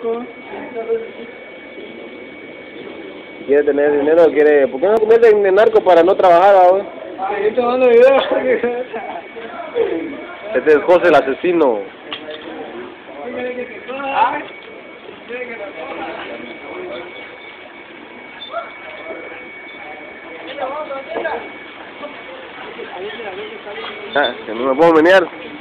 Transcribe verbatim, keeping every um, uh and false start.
loco. Quiere tener dinero, quiere... ¿Por qué no convierte en narco para no trabajar ahora? Estoy tomando video. Este es José el asesino. Ah, que no me puedo menear.